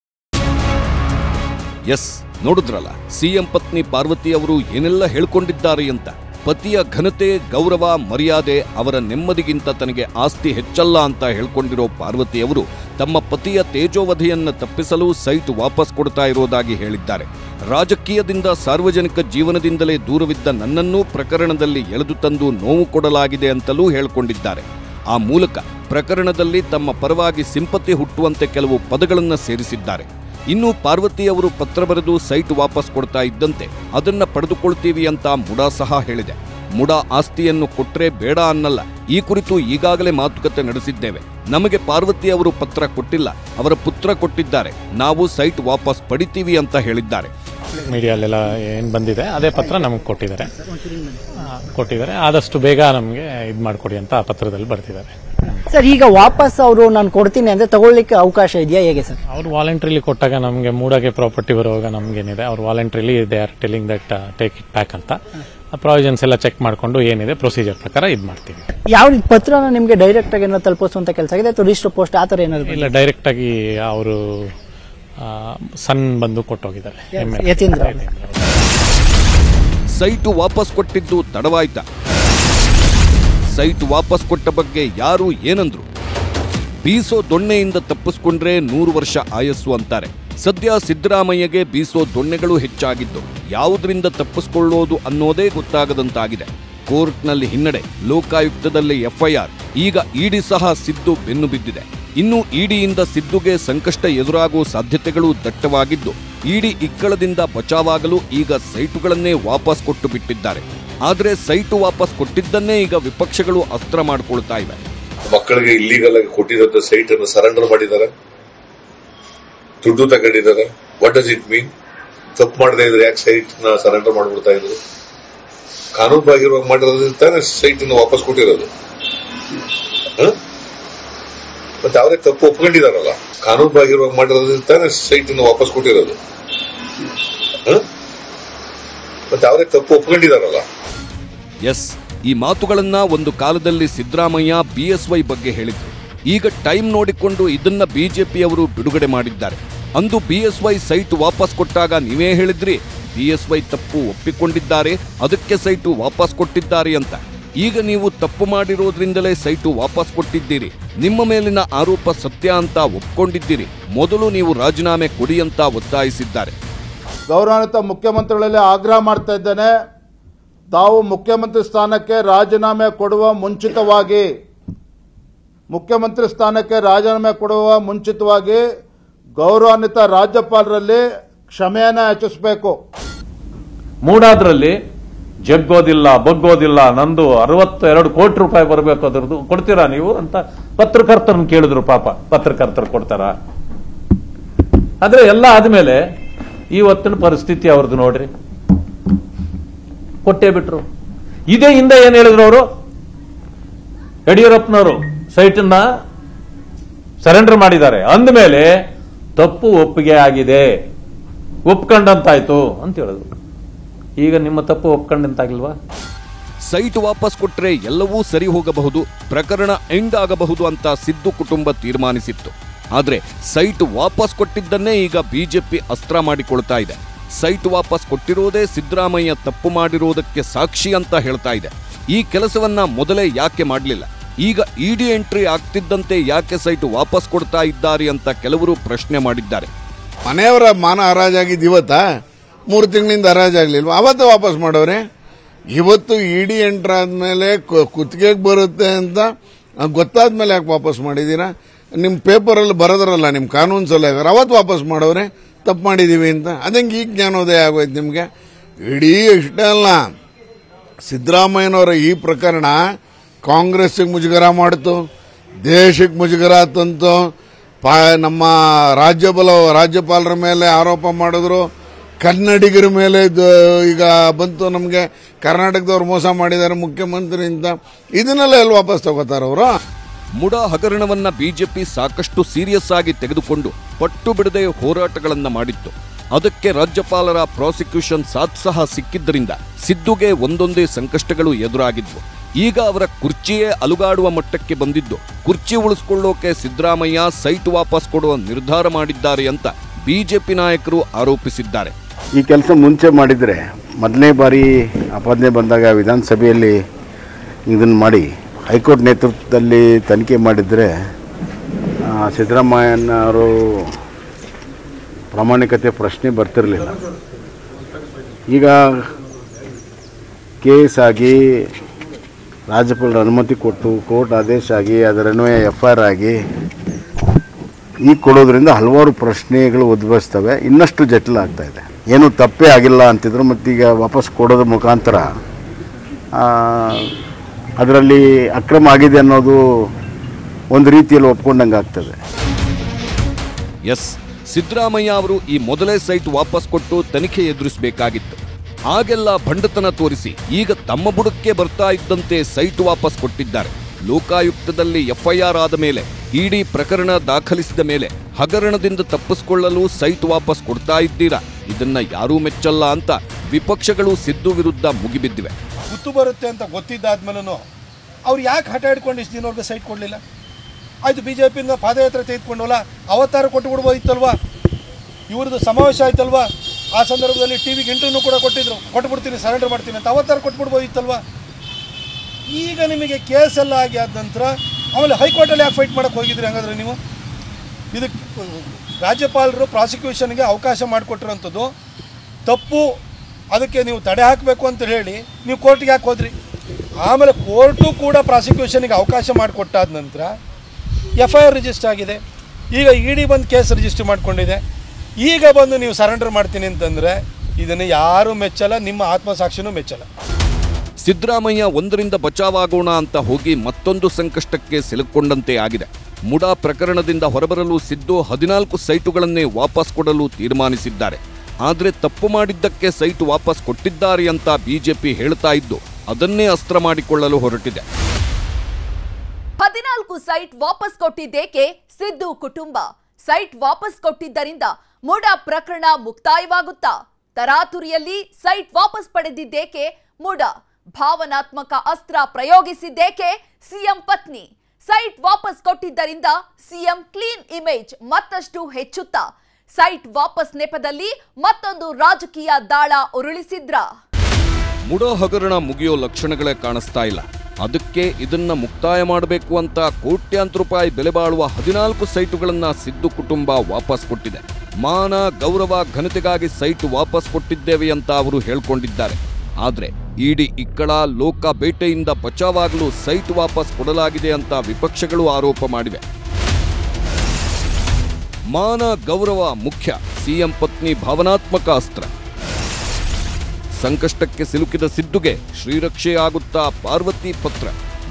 ಎಸ್, ನೋಡಿದ್ರಲ್ಲ ಸಿಎಂ ಪತ್ನಿ ಪಾರ್ವತಿ ಅವರು ಏನೆಲ್ಲ ಹೇಳ್ಕೊಂಡಿದ್ದಾರೆ ಅಂತ. ಪತಿಯ ಘನತೆ, ಗೌರವ, ಮರ್ಯಾದೆ, ಅವರ ನೆಮ್ಮದಿಗಿಂತ ತನಗೆ ಆಸ್ತಿ ಹೆಚ್ಚಲ್ಲ ಅಂತ ಹೇಳ್ಕೊಂಡಿರೋ ಪಾರ್ವತಿಯವರು ತಮ್ಮ ಪತಿಯ ತೇಜೋವಧೆಯನ್ನು ತಪ್ಪಿಸಲು ಸೈಟ್ ವಾಪಸ್ ಕೊಡ್ತಾ ಇರೋದಾಗಿ ಹೇಳಿದ್ದಾರೆ. ರಾಜಕೀಯದಿಂದ ಸಾರ್ವಜನಿಕ ಜೀವನದಿಂದಲೇ ದೂರವಿದ್ದ ನನ್ನನ್ನೂ ಪ್ರಕರಣದಲ್ಲಿ ಎಳೆದು ತಂದು ನೋವು ಕೊಡಲಾಗಿದೆ ಅಂತಲೂ ಹೇಳಿಕೊಂಡಿದ್ದಾರೆ. ಆ ಮೂಲಕ ಪ್ರಕರಣದಲ್ಲಿ ತಮ್ಮ ಪರವಾಗಿ ಸಿಂಪತಿ ಹುಟ್ಟುವಂತೆ ಕೆಲವು ಪದಗಳನ್ನು ಸೇರಿಸಿದ್ದಾರೆ. ಇನ್ನು ಪಾರ್ವತಿಯವರು ಪತ್ರ ಬರೆದು ಸೈಟ್ ವಾಪಸ್ ಕೊಡ್ತಾ ಇದ್ದಂತೆ ಅದನ್ನ ಪಡೆದುಕೊಳ್ತೀವಿ ಅಂತ ಮುಡಾ ಸಹ ಹೇಳಿದೆ. ಮುಡಾ ಆಸ್ತಿಯನ್ನು ಕೊಟ್ರೆ ಬೇಡ ಅನ್ನಲ್ಲ, ಈ ಕುರಿತು ಈಗಾಗಲೇ ಮಾತುಕತೆ ನಡೆಸಿದ್ದೇವೆ. ನಮಗೆ ಪಾರ್ವತಿಯವರು ಪತ್ರ ಕೊಟ್ಟಿಲ್ಲ, ಅವರ ಪುತ್ರ ಕೊಟ್ಟಿದ್ದಾರೆ, ನಾವು ಸೈಟ್ ವಾಪಸ್ ಪಡಿತೀವಿ ಅಂತ ಹೇಳಿದ್ದಾರೆ. ಮೀಡಿಯಾಲೆಲ್ಲ ಏನು ಬಂದಿದೆ ಅದೇ ಪತ್ರ ನಮಗೆ ಕೊಟ್ಟಿದ್ದಾರೆ ಕೊಟ್ಟಿದ್ದಾರೆ ಆದಷ್ಟು ಬೇಗ ನಮಗೆ ಇದು ಮಾಡಿಕೊಡಿ ಅಂತ ಆ ಪತ್ರದಲ್ಲಿ ಬರ್ತಿದ್ದಾರೆ. ಸರ್, ಈಗ ವಾಪಸ್ ಅವರು ನಾನು ಕೊಡ್ತೀನಿ ಅಂದ್ರೆ ತಗೊಳ್ಳಿಕ್ಕೆ ಅವಕಾಶ ಇದೆಯಾ, ಹೇಗೆ ಸರ್? ಅವ್ರು ವಾಲಂಟ್ರಿಲಿ ಕೊಟ್ಟಾಗ ನಮಗೆ ಮೂಡಾಗೆ ಪ್ರಾಪರ್ಟಿ ಬರುವಾಗ ನಮ್ಗೇನಿದೆ, ಅವ್ರು voluntarily they are telling that take it back ಅಂತ ಪ್ರಾವಿಷನ್ಸ್ ಎಲ್ಲ ಚೆಕ್ ಮಾಡ್ಕೊಂಡು ಏನಿದೆ ಪ್ರೊಸೀಜರ್ ಪ್ರಕಾರ ಇದು ಮಾಡ್ತೀವಿ. ಯಾವ ಪತ್ರನ ನಿಮಗೆ ಡೈರೆಕ್ಟ್ ಆಗಿ ಏನಾದ್ರು ತಲುಪಿಸುವಂತ ಕೆಲಸ ಆಗಿದೆ ಅಥವಾ ರಿಜಿಸ್ಟರ್ ಪೋಸ್ಟ್ ಆ ತರ ಏನಾದ್ರು? ಇಲ್ಲ, ಡೈರೆಕ್ಟ್ ಆಗಿ ಅವರು ಸನ್ ಬಂದು ಕೊಟ್ಟೋಗಿದ್ದಾರೆ. ಸೈಟು ವಾಪಸ್ ಕೊಟ್ಟಿದ್ದು ತಡವಾಯ್ತಾ? ಸೈಟ್ ವಾಪಸ್ ಕೊಟ್ಟ ಬಗ್ಗೆ ಯಾರು ಏನಂದ್ರು? ಬೀಸೋ ದೊಣ್ಣೆಯಿಂದ ತಪ್ಪಿಸ್ಕೊಂಡ್ರೆ ನೂರು ವರ್ಷ ಆಯಸ್ಸು ಅಂತಾರೆ. ಸದ್ಯ ಸಿದ್ದರಾಮಯ್ಯಗೆ ಬೀಸೋ ದೊಣ್ಣೆಗಳು ಹೆಚ್ಚಾಗಿದ್ದು ಯಾವುದರಿಂದ ತಪ್ಪಿಸ್ಕೊಳ್ಳೋದು ಅನ್ನೋದೇ ಗೊತ್ತಾಗದಂತಾಗಿದೆ. ಕೋರ್ಟ್ನಲ್ಲಿ ಹಿನ್ನಡೆ, ಲೋಕಾಯುಕ್ತದಲ್ಲಿ ಎಫ್ಐಆರ್, ಈಗ ಇಡಿ ಸಹ ಸಿದ್ದು ಬೆನ್ನು ಬಿದ್ದಿದೆ. ಇನ್ನು ಇಡಿಯಿಂದ ಸಿದ್ದುಗೆ ಸಂಕಷ್ಟ ಎದುರಾಗುವ ಸಾಧ್ಯತೆಗಳು ದಟ್ಟವಾಗಿದ್ದು, ಇಡಿ ಇಕ್ಕಳದಿಂದ ಬಚಾವಾಗಲು ಈಗ ಸೈಟುಗಳನ್ನೇ ವಾಪಸ್ ಕೊಟ್ಟು ಬಿಟ್ಟಿದ್ದಾರೆ. ಆದರೆ ಸೈಟು ವಾಪಸ್ ಕೊಟ್ಟಿದ್ದನ್ನೇ ಈಗ ವಿಪಕ್ಷಗಳು ಅಸ್ತ್ರ ಮಾಡಿಕೊಳ್ತಾ ಇವೆ. ಮಕ್ಕಳಿಗೆ ಇಲ್ಲಿಗಲ್ ಆಗಿ ಕೊಟ್ಟಿದ್ದ ಸೈಟ್ ಅನ್ನು ಸರೆಂಡರ್ ಮಾಡಿದ್ದಾರೆ, ದುಡ್ಡು ತಗೊಂಡಿದ್ದಾರೆ. What does it mean? ತಪ್ಪು ಮಾಡದೇ ಇದ್ರೆ ಯಾಕೆ ಸೈಟ್ ನ ಸರೆಂಡರ್ ಮಾಡ್ಬಿಡ್ತಾ ಇದ್ರು? ಕಾನೂನು ಬಾಹಿರವಾಗಿ ಮಾಡಿರೋದ್ರಿಂದಾನೆ ಸೈಟ್ ಅನ್ನು ವಾಪಸ್ ಕೊಟ್ಟಿರೋದು. ಮತ್ತೆ ಅವರೇ ತಪ್ಪು ಒಪ್ಕೊಂಡಿದಾರಲ್ಲ, ಕಾನೂನು ಬಾಹಿರವಾಗಿ ಮಾಡಿರೋದ್ರಿಂದಾನೆ ಸೈಟ್ ಅನ್ನು ವಾಪಸ್ ಕೊಟ್ಟಿರೋದು. ಮತ್ತೆ ಅವರೇ ತಪ್ಪು ಒಪ್ಕೊಂಡಿದಾರಲ್ಲ. ಎಸ್, ಈ ಮಾತುಗಳನ್ನ ಒಂದು ಕಾಲದಲ್ಲಿ ಸಿದ್ದರಾಮಯ್ಯ ಬಿಎಸ್ವೈ ಬಗ್ಗೆ ಹೇಳಿದ್ರು. ಈಗ ಟೈಮ್ ನೋಡಿಕೊಂಡು ಇದನ್ನ ಬಿಜೆಪಿಯವರು ಬಿಡುಗಡೆ ಮಾಡಿದ್ದಾರೆ. ಅಂದು ಬಿಎಸ್ವೈ ಸೈಟ್ ವಾಪಸ್ ಕೊಟ್ಟಾಗ ನೀವೇ ಹೇಳಿದ್ರಿ ಬಿಎಸ್ವೈ ತಪ್ಪು ಒಪ್ಪಿಕೊಂಡಿದ್ದಾರೆ, ಅದಕ್ಕೆ ಸೈಟು ವಾಪಸ್ ಕೊಟ್ಟಿದ್ದಾರೆ ಅಂತ. ಈಗ ನೀವು ತಪ್ಪು ಮಾಡಿರೋದ್ರಿಂದಲೇ ಸೈಟು ವಾಪಸ್ ಕೊಟ್ಟಿದ್ದೀರಿ. ನಿಮ್ಮ ಮೇಲಿನ ಆರೋಪ ಸತ್ಯ ಅಂತ ಒಪ್ಕೊಂಡಿದ್ದೀರಿ. ಮೊದಲು ನೀವು ರಾಜೀನಾಮೆ ಕೊಡಿ ಅಂತ ಒತ್ತಾಯಿಸಿದ್ದಾರೆ. ಗೌರವಾನ್ವಿತ ಮುಖ್ಯಮಂತ್ರಿಗಳಲ್ಲಿ ಆಗ್ರಹ ಮಾಡ್ತಾ ಇದ್ದೇನೆ, ತಾವು ಮುಖ್ಯಮಂತ್ರಿ ಸ್ಥಾನಕ್ಕೆ ರಾಜೀನಾಮೆ ಕೊಡುವ ಮುಂಚಿತವಾಗಿ ಮುಖ್ಯಮಂತ್ರಿ ಸ್ಥಾನಕ್ಕೆ ರಾಜೀನಾಮೆ ಕೊಡುವ ಮುಂಚಿತವಾಗಿ ಗೌರವಾನ್ವಿತ ರಾಜ್ಯಪಾಲರಲ್ಲಿ ಕ್ಷಮೆಯನ್ನ ಯಾಚಿಸಬೇಕು. ಮೂಡಾದ್ರಲ್ಲಿ ಜಗ್ಗೋದಿಲ್ಲ ಬಗ್ಗೋದಿಲ್ಲ, ನಂದು ಅರವತ್ತೆರಡು ಕೋಟಿ ರೂಪಾಯಿ ಬರಬೇಕು, ಅದರದ್ದು ಕೊಡ್ತೀರಾ ನೀವು ಅಂತ ಪತ್ರಕರ್ತರನ್ನು ಕೇಳಿದ್ರು. ಪಾಪ ಪತ್ರಕರ್ತರು ಕೊಡ್ತಾರ? ಆದ್ರೆ ಎಲ್ಲ ಆದ್ಮೇಲೆ ಇವತ್ತಿನ ಪರಿಸ್ಥಿತಿ ಅವ್ರದ್ದು ನೋಡ್ರಿ, ಕೊಟ್ಟೇ ಬಿಟ್ರು. ಇದೇ ಹಿಂದೆ ಏನ್ ಹೇಳಿದ್ರು ಅವರು, ಯಡಿಯೂರಪ್ಪನವರು ಸೈಟನ್ನ ಸರೆಂಡರ್ ಮಾಡಿದ್ದಾರೆ ಅಂದಮೇಲೆ ತಪ್ಪು ಒಪ್ಪಿಗೆ ಆಗಿದೆ, ಒಪ್ಕೊಂಡಂತಾಯ್ತು ಅಂತ ಹೇಳಿದ್ರು. ಈಗ ನಿಮ್ಮ ತಪ್ಪು ಒಪ್ಕೊಂಡಂತಾಗಿಲ್ವಾ? ಸೈಟ್ ವಾಪಸ್ ಕೊಟ್ರೆ ಎಲ್ಲವೂ ಸರಿ ಹೋಗಬಹುದು, ಪ್ರಕರಣ ಎಂಡ್ ಆಗಬಹುದು ಅಂತ ಸಿದ್ದು ಕುಟುಂಬ ತೀರ್ಮಾನಿಸಿತ್ತು. ಆದ್ರೆ ಸೈಟ್ ವಾಪಸ್ ಕೊಟ್ಟಿದ್ದನ್ನೇ ಈಗ ಬಿಜೆಪಿ ಅಸ್ತ್ರ ಮಾಡಿಕೊಳ್ತಾ ಇದೆ. ಸೈಟ್ ವಾಪಸ್ ಕೊಟ್ಟಿರೋದೇ ಸಿದ್ದರಾಮಯ್ಯ ತಪ್ಪು ಮಾಡಿರೋದಕ್ಕೆ ಸಾಕ್ಷಿ ಅಂತ ಹೇಳ್ತಾ ಇದೆ. ಈ ಕೆಲಸವನ್ನ ಮೊದಲೇ ಯಾಕೆ ಮಾಡಲಿಲ್ಲ? ಈಗ ಇಡಿ ಎಂಟ್ರಿ ಆಗ್ತಿದ್ದಂತೆ ಯಾಕೆ ಸೈಟ್ ವಾಪಸ್ ಕೊಡ್ತಾ ಇದ್ದಾರೆ ಅಂತ ಕೆಲವರು ಪ್ರಶ್ನೆ ಮಾಡಿದ್ದಾರೆ. ಮನೆಯವರ ಮಾನ ಹರಾಜಾಗಿದ್ದು ಇವತ್ತ, ಮೂರು ತಿಂಗಳಿಂದ ಹರಾಜಾಗ್ಲಿಲ್ವಾ? ಅವತ್ತೇ ವಾಪಸ್ ಮಾಡೋರೆ. ಇವತ್ತು ಇಡಿ ಎಂಟ್ರ್ ಆದ್ಮೇಲೆ ಕುತ್ತಿಗೆಗೆ ಬರುತ್ತೆ ಅಂತ ಗೊತ್ತಾದ್ಮೇಲೆ ಯಾಕೆ ವಾಪಸ್ ಮಾಡಿದೀರಾ? ನಿಮ್ಮ ಪೇಪರಲ್ಲಿ ಬರೋದ್ರಲ್ಲ, ನಿಮ್ಮ ಕಾನೂನು ಸಲಹೆಗಾರ ಅವತ್ತು ವಾಪಸ್ ಮಾಡೋರೆ ತಪ್ಪು ಮಾಡಿದೀವಿ ಅಂತ. ಅದಂಗೆ ಈಗ ಜ್ಞಾನೋದಯ ಆಗೋಯ್ತು ನಿಮಗೆ. ಇಡೀ ಇಷ್ಟೇ ಅಲ್ಲ, ಸಿದ್ದರಾಮಯ್ಯನವರ ಈ ಪ್ರಕರಣ ಕಾಂಗ್ರೆಸ್ಸಿಗೆ ಮುಜುಗರ ಮಾಡಿತು, ದೇಶಕ್ಕೆ ಮುಜುಗರ ತಂತು, ಪಾ ನಮ್ಮ ರಾಜ್ಯಪಾಲ ರಾಜ್ಯಪಾಲರ ಮೇಲೆ ಆರೋಪ ಮಾಡಿದ್ರು, ಕನ್ನಡಿಗರ ಮೇಲೆ ಈಗ ಬಂತು ನಮಗೆ ಕರ್ನಾಟಕದವ್ರು ಮೋಸ ಮಾಡಿದ್ದಾರೆ ಮುಖ್ಯಮಂತ್ರಿ ಅಂತ. ಇದನ್ನೆಲ್ಲ ಎಲ್ಲಿ ವಾಪಸ್ ತಗೋತಾರವರು? ಮುಡಾ ಹಗರಣವನ್ನ ಬಿಜೆಪಿ ಸಾಕಷ್ಟು ಸೀರಿಯಸ್ ಆಗಿ ತೆಗೆದುಕೊಂಡು ಪಟ್ಟು ಬಿಡದೆ ಹೋರಾಟಗಳನ್ನ ಮಾಡಿತ್ತು. ಅದಕ್ಕೆ ರಾಜ್ಯಪಾಲರ ಪ್ರಾಸಿಕ್ಯೂಷನ್ ಸಾಥ್ ಸಹ ಸಿಕ್ಕಿದ್ದರಿಂದ ಸಿದ್ದುಗೆ ಒಂದೊಂದೇ ಸಂಕಷ್ಟಗಳು ಎದುರಾಗಿದ್ವು. ಈಗ ಅವರ ಕುರ್ಚಿಯೇ ಅಲುಗಾಡುವ ಮಟ್ಟಕ್ಕೆ ಬಂದಿದ್ದು, ಕುರ್ಚಿ ಉಳಿಸಿಕೊಳ್ಳೋಕೆ ಸಿದ್ದರಾಮಯ್ಯ ಸೈಟ್ ವಾಪಸ್ ಕೊಡುವ ನಿರ್ಧಾರ ಮಾಡಿದ್ದಾರೆ ಅಂತ ಬಿಜೆಪಿ ನಾಯಕರು ಆರೋಪಿಸಿದ್ದಾರೆ. ಈ ಕೆಲಸ ಮುಂಚೆ ಮಾಡಿದರೆ, ಮೊದಲನೇ ಬಾರಿ ಆಪಾದನೆ ಬಂದಾಗ ವಿಧಾನಸಭೆಯಲ್ಲಿ ಇದನ್ನು ಮಾಡಿ ಹೈಕೋರ್ಟ್ ನೇತೃತ್ವದಲ್ಲಿ ತನಿಖೆ ಮಾಡಿದರೆ ಸಿದ್ದರಾಮಯ್ಯನವರು ಪ್ರಾಮಾಣಿಕತೆ ಪ್ರಶ್ನೆ ಬರ್ತಿರಲಿಲ್ಲ. ಈಗ ಕೇಸ್ ಆಗಿ ರಾಜ್ಯಪಾಲರ ಅನುಮತಿ ಕೊಟ್ಟು ಕೋರ್ಟ್ ಆದೇಶ ಆಗಿ ಅದರನ್ವಯ ಎಫ್ ಐ ಆರ್ ಆಗಿ ಈಗ ಕೊಡೋದ್ರಿಂದ ಹಲವಾರು ಪ್ರಶ್ನೆಗಳು ಉದ್ಭವಿಸ್ತವೆ. ಇನ್ನಷ್ಟು ಜಟಿಲ ಆಗ್ತಾ ಇದೆ. ಏನೂ ತಪ್ಪೇ ಆಗಿಲ್ಲ ಅಂತಿದ್ರು, ಮತ್ತೀಗ ವಾಪಸ್ ಕೊಡೋದ್ರ ಮುಖಾಂತರ ಅದರಲ್ಲಿ ಅಕ್ರಮ ಆಗಿದೆ ಅನ್ನೋದು ಒಂದು ರೀತಿಯಲ್ಲಿ ಒಪ್ಕೊಂಡಂಗೆ ಆಗ್ತದೆ. ಎಸ್, ಸಿದ್ದರಾಮಯ್ಯ ಅವರು ಈ ಮೊದಲೇ ಸೈಟ್ ವಾಪಸ್ ಕೊಟ್ಟು ತನಿಖೆ ಎದುರಿಸಬೇಕಾಗಿತ್ತು. ಆಗೆಲ್ಲ ಭಂಡತನ ತೋರಿಸಿ ಈಗ ತಮ್ಮ ಬುಡಕ್ಕೆ ಬರ್ತಾ ಇದ್ದಂತೆ ಸೈಟ್ ವಾಪಸ್ ಕೊಟ್ಟಿದ್ದಾರೆ. ಲೋಕಾಯುಕ್ತದಲ್ಲಿ ಎಫ್ಐಆರ್ ಆದ ಮೇಲೆ, ಇಡಿ ಪ್ರಕರಣ ದಾಖಲಿಸಿದ ಮೇಲೆ ಹಗರಣದಿಂದ ತಪ್ಪಿಸಿಕೊಳ್ಳಲು ಸೈಟ್ ವಾಪಸ್ ಕೊಡ್ತಾ ಇದ್ದೀರಾ? ಇದನ್ನ ಯಾರೂ ಮೆಚ್ಚಲ್ಲ ಅಂತ ವಿಪಕ್ಷಗಳು ಸಿದ್ದು ವಿರುದ್ಧ ಮುಗಿಬಿದ್ದಿವೆ. ಗುತ್ತು ಬರುತ್ತೆ ಅಂತ ಗೊತ್ತಿದ್ದಾದ್ಮೇಲೂ ಅವ್ರು ಯಾಕೆ ಹಠ ಹಿಡ್ಕೊಂಡು ಇಷ್ಟು ದಿನವರೆಗೆ ಸೈಟ್ ಕೊಡಲಿಲ್ಲ? ಆಯ್ತು, ಬಿ ಜೆ ಪಿಯಿಂದ ಪಾದಯಾತ್ರೆ ತೆಗೆದುಕೊಂಡವಲ್ಲ, ಅವತ್ತಾರ ಕೊಟ್ಟು ಬಿಡ್ಬೋದಿತ್ತಲ್ವಾ? ಇವ್ರದ್ದು ಸಮಾವೇಶ ಆಯ್ತಲ್ವಾ? ಆ ಸಂದರ್ಭದಲ್ಲಿ ಟಿ ವಿಗೆ ಇಂಟರ್ವ್ಯೂ ಕೂಡ ಕೊಟ್ಟಿದ್ರು, ಕೊಟ್ಬಿಡ್ತೀನಿ ಸರೆಂಡರ್ ಮಾಡ್ತೀನಿ ಅಂತ. ಅವತ್ತಾರ ಕೊಟ್ಬಿಡ್ಬೋದಿತ್ತಲ್ವಾ? ಈಗ ನಿಮಗೆ ಕೇಸ್ ಎಲ್ಲ ಆಗಿ ಆದ ನಂತರ ಆಮೇಲೆ ಹೈಕೋರ್ಟಲ್ಲಿ ಯಾಕೆ ಫೈಟ್ ಮಾಡೋಕ್ಕೆ ಹೋಗಿದ್ರಿ? ಹಂಗಾದ್ರೆ ನೀವು ಇದಕ್ಕೆ ರಾಜ್ಯಪಾಲರು ಪ್ರಾಸಿಕ್ಯೂಷನ್ಗೆ ಅವಕಾಶ ಮಾಡಿಕೊಟ್ಟಿರೋಂಥದ್ದು ತಪ್ಪು, ಅದಕ್ಕೆ ನೀವು ತಡೆ ಹಾಕಬೇಕು ಅಂತ ಹೇಳಿ ನೀವು ಕೋರ್ಟ್ಗೆ ಯಾಕೆ ಹೋದ್ರಿ? ಆಮೇಲೆ ಕೋರ್ಟು ಕೂಡ ಪ್ರಾಸಿಕ್ಯೂಷನ್ಗೆ ಅವಕಾಶ ಮಾಡಿಕೊಟ್ಟಾದ ನಂತರ ಎಫ್ ಐ ಆರ್ ರಿಜಿಸ್ಟರ್ ಆಗಿದೆ. ಈಗ ಇ ಡಿ ಬಂದು ಕೇಸ್ ರಿಜಿಸ್ಟರ್ ಮಾಡಿಕೊಂಡಿದೆ. ಈಗ ಬಂದು ನೀವು ಸರೆಂಡರ್ ಮಾಡ್ತೀನಿ ಅಂತಂದರೆ ಇದನ್ನು ಯಾರೂ ಮೆಚ್ಚಲ್ಲ, ನಿಮ್ಮ ಆತ್ಮಸಾಕ್ಷಿನೂ ಮೆಚ್ಚಲ್ಲ. ಸಿದ್ದರಾಮಯ್ಯ ಒಂದರಿಂದ ಬಚಾವಾಗೋಣ ಅಂತ ಹೋಗಿ ಮತ್ತೊಂದು ಸಂಕಷ್ಟಕ್ಕೆ ಸಿಲುಕೊಂಡಂತೆ ಆಗಿದೆ. ಮುಡಾ ಪ್ರಕರಣದಿಂದ ಹೊರಬರಲು ಸಿದ್ದು ಹದಿನಾಲ್ಕು ಸೈಟುಗಳನ್ನೇ ವಾಪಸ್ ಕೊಡಲು ತೀರ್ಮಾನಿಸಿದ್ದಾರೆ. ಆದರೆ ತಪ್ಪು ಮಾಡಿದ್ದಕ್ಕೆ ಸೈಟ್ ವಾಪಸ್ ಕೊಟ್ಟಿದ್ದಾರೆ ಅಂತ ಬಿಜೆಪಿ ಹೇಳ್ತಾ ಇದ್ದು, ಅದನ್ನೇ ಅಸ್ತ್ರ ಮಾಡಿಕೊಳ್ಳಲು ಹೊರಟಿದೆ. ಹದಿನಾಲ್ಕು ಸೈಟ್ ವಾಪಸ್ ಕೊಟ್ಟಿದ್ದೇಕೆ? ಸಿದ್ದು ಕುಟುಂಬ ಸೈಟ್ ವಾಪಸ್ ಕೊಟ್ಟಿದ್ದರಿಂದ ಮುಡಾ ಪ್ರಕರಣ ಮುಕ್ತಾಯವಾಗುತ್ತಾ? ತರಾತುರಿಯಲ್ಲಿ ಸೈಟ್ ವಾಪಸ್ ಪಡೆದಿದ್ದೇಕೆ? ಮುಡಾ ಭಾವನಾತ್ಮಕ ಅಸ್ತ್ರ ಪ್ರಯೋಗಿಸಿದ್ದೇಕೆ? ಸಿಎಂ ಪತ್ನಿ ಸೈಟ್ ವಾಪಸ್ ಕೊಟ್ಟಿದ್ದರಿಂದ ಸಿಎಂ ಕ್ಲೀನ್ ಇಮೇಜ್ ಮತ್ತಷ್ಟು ಹೆಚ್ಚುತ್ತಾ? ಸೈಟ್ ವಾಪಸ್ ನೆಪದಲ್ಲಿ ಮತ್ತೊಂದು ರಾಜಕೀಯ ದಾಳ ಉರುಳಿಸಿದ್ರ? ಮುಡಾ ಹಗರಣ ಮುಗಿಯೋ ಲಕ್ಷಣಗಳೇ ಕಾಣಿಸ್ತಾ ಇಲ್ಲ. ಅದಕ್ಕೆ ಇದನ್ನ ಮುಕ್ತಾಯ ಮಾಡಬೇಕು ಅಂತ ಕೋಟ್ಯಾಂತರ ರೂಪಾಯಿ ಬೆಲೆ ಬಾಳುವ ಹದಿನಾಲ್ಕು ಸೈಟುಗಳನ್ನ ಸಿದ್ದು ಕುಟುಂಬ ವಾಪಸ್ ಕೊಟ್ಟಿದೆ. ಮಾನ ಗೌರವ ಘನತೆಗಾಗಿ ಸೈಟ್ ವಾಪಸ್ ಕೊಟ್ಟಿದ್ದೇವೆ ಅಂತ ಅವರು ಹೇಳ್ಕೊಂಡಿದ್ದಾರೆ. ಆದ್ರೆ ಇಡಿ ಇಕ್ಕಳ ಲೋಕ ಬೇಟೆಯಿಂದ ಬಚಾವಾಗಲು ಸೈಟ್ ವಾಪಸ್ ಕೊಡಲಾಗಿದೆ ಅಂತ ವಿಪಕ್ಷಗಳು ಆರೋಪ ಮಾಡಿವೆ. ಮಾನ ಗೌರವ ಮುಖ್ಯ, ಸಿಎಂ ಪತ್ನಿ ಭಾವನಾತ್ಮಕ ಅಸ್ತ್ರ. ಸಂಕಷ್ಟಕ್ಕೆ ಸಿಲುಕಿದ ಸಿದ್ದುಗೆ ಶ್ರೀರಕ್ಷೆ ಆಗುತ್ತಾ ಪಾರ್ವತಿ ಪತ್ರ.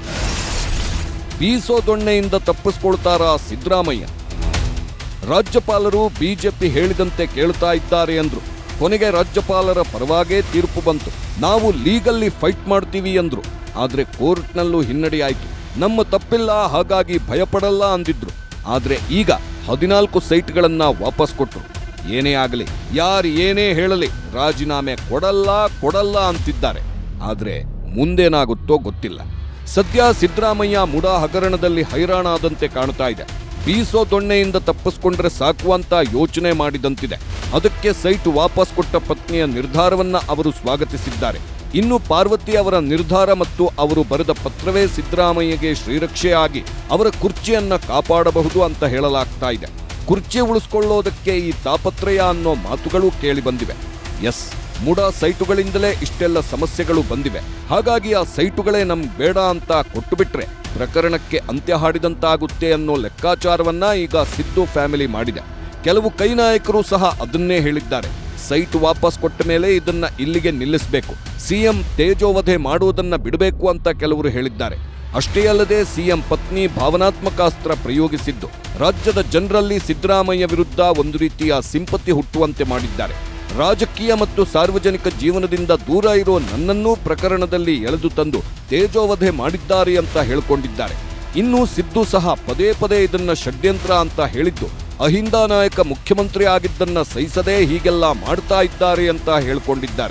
ಬೀಸೋ ದೊಣ್ಣೆಯಿಂದ ತಪ್ಪಿಸ್ಕೊಳ್ತಾರಾ ಸಿದ್ದರಾಮಯ್ಯ? ರಾಜ್ಯಪಾಲರು ಬಿಜೆಪಿ ಹೇಳಿದಂತೆ ಕೇಳ್ತಾ ಇದ್ದಾರೆ ಅಂದ್ರು. ಕೊನೆಗೆ ರಾಜ್ಯಪಾಲರ ಪರವಾಗೇ ತೀರ್ಪು ಬಂತು. ನಾವು ಲೀಗಲ್ಲಿ ಫೈಟ್ ಮಾಡ್ತೀವಿ ಅಂದ್ರು. ಆದ್ರೆ ಕೋರ್ಟ್ನಲ್ಲೂ ಹಿನ್ನಡೆಯಾಯಿತು. ನಮ್ಮ ತಪ್ಪಿಲ್ಲ, ಹಾಗಾಗಿ ಭಯಪಡಲ್ಲ ಅಂದಿದ್ರು. ಆದ್ರೆ ಈಗ ಹದಿನಾಲ್ಕು ಸೈಟ್ಗಳನ್ನ ವಾಪಸ್ ಕೊಟ್ಟರು. ಏನೇ ಆಗಲಿ, ಯಾರು ಏನೇ ಹೇಳಲಿ, ರಾಜೀನಾಮೆ ಕೊಡಲ್ಲ ಕೊಡಲ್ಲ ಅಂತಿದ್ದಾರೆ. ಆದ್ರೆ ಮುಂದೇನಾಗುತ್ತೋ ಗೊತ್ತಿಲ್ಲ. ಸದ್ಯ ಸಿದ್ದರಾಮಯ್ಯ ಮುಡಾ ಹಗರಣದಲ್ಲಿ ಹೈರಾಣಾದಂತೆ ಕಾಣ್ತಾ ಇದೆ. ಬೀಸೋ ದೊಣ್ಣೆಯಿಂದ ತಪ್ಪಿಸ್ಕೊಂಡ್ರೆ ಸಾಕು ಅಂತ ಯೋಚನೆ ಮಾಡಿದಂತಿದೆ. ಅದಕ್ಕೆ ಸೈಟ್ ವಾಪಸ್ ಕೊಟ್ಟ ಪತ್ನಿಯ ನಿರ್ಧಾರವನ್ನ ಅವರು ಸ್ವಾಗತಿಸಿದ್ದಾರೆ. ಇನ್ನು ಪಾರ್ವತಿ ಅವರ ನಿರ್ಧಾರ ಮತ್ತು ಅವರು ಬರೆದ ಪತ್ರವೇ ಸಿದ್ದರಾಮಯ್ಯಗೆ ಶ್ರೀರಕ್ಷೆ ಆಗಿ ಅವರ ಕುರ್ಚಿಯನ್ನ ಕಾಪಾಡಬಹುದು ಅಂತ ಹೇಳಲಾಗ್ತಾ ಇದೆ. ಕುರ್ಚಿ ಉಳಿಸ್ಕೊಳ್ಳೋದಕ್ಕೆ ಈ ತಾಪತ್ರಯ ಅನ್ನೋ ಮಾತುಗಳು ಕೇಳಿ ಬಂದಿವೆ. ಎಸ್, ಮುಡಾ ಸೈಟುಗಳಿಂದಲೇ ಇಷ್ಟೆಲ್ಲ ಸಮಸ್ಯೆಗಳು ಬಂದಿವೆ. ಹಾಗಾಗಿ ಆ ಸೈಟುಗಳೇ ನಮ್ಗೆ ಬೇಡ ಅಂತ ಕೊಟ್ಟುಬಿಟ್ರೆ ಪ್ರಕರಣಕ್ಕೆ ಅಂತ್ಯ ಹಾಡಿದಂತಾಗುತ್ತೆ ಅನ್ನೋ ಲೆಕ್ಕಾಚಾರವನ್ನ ಈಗ ಸಿದ್ದು ಫ್ಯಾಮಿಲಿ ಮಾಡಿದೆ. ಕೆಲವು ಕೈ ನಾಯಕರು ಸಹ ಅದನ್ನೇ ಹೇಳಿದ್ದಾರೆ. ಸೈಟ್ ವಾಪಸ್ ಕೊಟ್ಟ ಮೇಲೆ ಇದನ್ನ ಇಲ್ಲಿಗೆ ನಿಲ್ಲಿಸಬೇಕು, ಸಿಎಂ ತೇಜೋವಧೆ ಮಾಡುವುದನ್ನ ಬಿಡಬೇಕು ಅಂತ ಕೆಲವರು ಹೇಳಿದ್ದಾರೆ. ಅಷ್ಟೇ ಅಲ್ಲದೆ ಸಿಎಂ ಪತ್ನಿ ಭಾವನಾತ್ಮಕ ಅಸ್ತ್ರ ಪ್ರಯೋಗಿಸಿದ್ದು ರಾಜ್ಯದ ಜನರಲ್ಲಿ ಸಿದ್ದರಾಮಯ್ಯ ವಿರುದ್ಧ ಒಂದು ರೀತಿಯ ಸಿಂಪತಿ ಹುಟ್ಟುವಂತೆ ಮಾಡಿದ್ದಾರೆ. ರಾಜಕೀಯ ಮತ್ತು ಸಾರ್ವಜನಿಕ ಜೀವನದಿಂದ ದೂರ ಇರೋ ನನ್ನನ್ನೂ ಪ್ರಕರಣದಲ್ಲಿ ಎಳೆದು ತಂದು ತೇಜೋವಧೆ ಮಾಡಿದ್ದಾರೆ ಅಂತ ಹೇಳಿಕೊಂಡಿದ್ದಾರೆ. ಇನ್ನು ಸಿದ್ದು ಸಹ ಪದೇ ಪದೇ ಇದನ್ನ ಷಡ್ಯಂತ್ರ ಅಂತ ಹೇಳಿದ್ದು ಅಹಿಂದ ನಾಯಕ ಮುಖ್ಯಮಂತ್ರಿ ಆಗಿದ್ದನ್ನ ಸಹಿಸದೇ ಹೀಗೆಲ್ಲ ಮಾಡ್ತಾ ಇದ್ದಾರೆ ಅಂತ ಹೇಳಿಕೊಂಡಿದ್ದಾರೆ.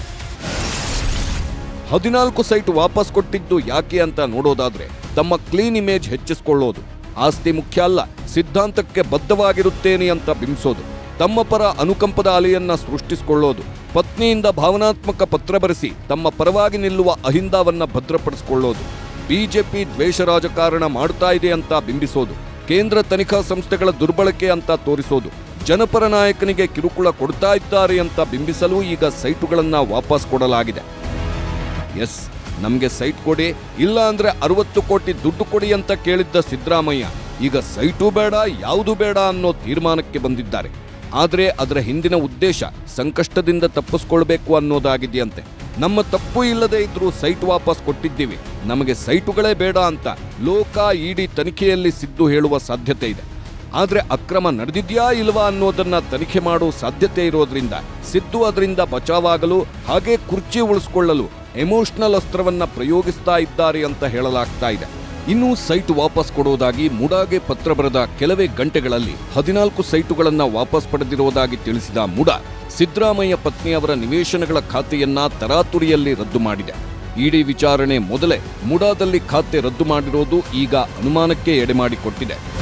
ಹದಿನಾಲ್ಕು ಸೈಟ್ ವಾಪಸ್ ಕೊಟ್ಟಿದ್ದು ಯಾಕೆ ಅಂತ ನೋಡೋದಾದ್ರೆ ತಮ್ಮ ಕ್ಲೀನ್ ಇಮೇಜ್ ಹೆಚ್ಚಿಸಿಕೊಳ್ಳೋದು. ಆಸ್ತಿ ಮುಖ್ಯ ಅಲ್ಲ, ಸಿದ್ಧಾಂತಕ್ಕೆ ಬದ್ಧವಾಗಿರುತ್ತೇನೆ ಅಂತ ಬಿಂಬಿಸೋದು, ತಮ್ಮ ಪರ ಅನುಕಂಪದ ಅಲೆಯನ್ನ ಸೃಷ್ಟಿಸಿಕೊಳ್ಳೋದು, ಪತ್ನಿಯಿಂದ ಭಾವನಾತ್ಮಕ ಪತ್ರ ಬರೆಸಿ ತಮ್ಮ ಪರವಾಗಿ ನಿಲ್ಲುವ ಅಹಿಂದವನ್ನ ಭದ್ರಪಡಿಸಿಕೊಳ್ಳೋದು, ಬಿಜೆಪಿ ದ್ವೇಷ ರಾಜಕಾರಣ ಮಾಡ್ತಾ ಇದೆ ಅಂತ ಬಿಂಬಿಸೋದು, ಕೇಂದ್ರ ತನಿಖಾ ಸಂಸ್ಥೆಗಳ ದುರ್ಬಳಕೆ ಅಂತ ತೋರಿಸೋದು, ಜನಪರ ನಾಯಕನಿಗೆ ಕಿರುಕುಳ ಕೊಡ್ತಾ ಇದ್ದಾರೆ ಅಂತ ಬಿಂಬಿಸಲು ಈಗ ಸೈಟುಗಳನ್ನ ವಾಪಸ್ ಕೊಡಲಾಗಿದೆ. ಎಸ್, ನಮಗೆ ಸೈಟ್ ಕೊಡಿ, ಇಲ್ಲ ಅಂದ್ರೆ ಅರವತ್ತು ಕೋಟಿ ದುಡ್ಡು ಕೊಡಿ ಅಂತ ಕೇಳಿದ್ದ ಸಿದ್ದರಾಮಯ್ಯ ಈಗ ಸೈಟು ಬೇಡ, ಯಾವುದು ಬೇಡ ಅನ್ನೋ ತೀರ್ಮಾನಕ್ಕೆ ಬಂದಿದ್ದಾರೆ. ಆದರೆ ಅದರ ಹಿಂದಿನ ಉದ್ದೇಶ ಸಂಕಷ್ಟದಿಂದ ತಪ್ಪಿಸ್ಕೊಳ್ಬೇಕು ಅನ್ನೋದಾಗಿದೆಯಂತೆ. ನಮ್ಮ ತಪ್ಪು ಇಲ್ಲದೆ ಇದ್ರೂ ಸೈಟ್ ವಾಪಸ್ ಕೊಟ್ಟಿದ್ದೀವಿ, ನಮಗೆ ಸೈಟುಗಳೇ ಬೇಡ ಅಂತ ಲೋಕ ಇಡಿ ತನಿಖೆಯಲ್ಲಿ ಸಿದ್ದು ಹೇಳುವ ಸಾಧ್ಯತೆ ಇದೆ. ಆದರೆ ಅಕ್ರಮ ನಡೆದಿದ್ಯಾ ಇಲ್ವಾ ಅನ್ನೋದನ್ನ ತನಿಖೆ ಮಾಡುವ ಸಾಧ್ಯತೆ ಇರೋದ್ರಿಂದ ಸಿದ್ದು ಅದರಿಂದ ಬಚಾವಾಗಲು ಹಾಗೆ ಕುರ್ಚಿ ಉಳಿಸ್ಕೊಳ್ಳಲು ಎಮೋಷನಲ್ ಅಸ್ತ್ರವನ್ನ ಪ್ರಯೋಗಿಸ್ತಾ ಇದ್ದಾರೆ ಅಂತ ಹೇಳಲಾಗ್ತಾ ಇದೆ. ಇನ್ನು ಸೈಟ್ ವಾಪಸ್ ಕೊಡುವುದಾಗಿ ಮುಡಾಗೆ ಪತ್ರ ಬರೆದ ಕೆಲವೇ ಗಂಟೆಗಳಲ್ಲಿ ಹದಿನಾಲ್ಕು ಸೈಟುಗಳನ್ನ ವಾಪಸ್ ಪಡೆದಿರುವುದಾಗಿ ತಿಳಿಸಿದ ಮುಡಾ ಸಿದ್ದರಾಮಯ್ಯ ಪತ್ನಿಯವರ ನಿವೇಶನಗಳ ಖಾತೆಯನ್ನ ತರಾತುರಿಯಲ್ಲಿ ರದ್ದು ಮಾಡಿದೆ. ಇಡಿ ವಿಚಾರಣೆ ಮೊದಲೇ ಮುಡಾದಲ್ಲಿ ಖಾತೆ ರದ್ದು ಮಾಡಿರೋದು ಈಗ ಅನುಮಾನಕ್ಕೆ ಎಡೆಮಾಡಿಕೊಟ್ಟಿದೆ.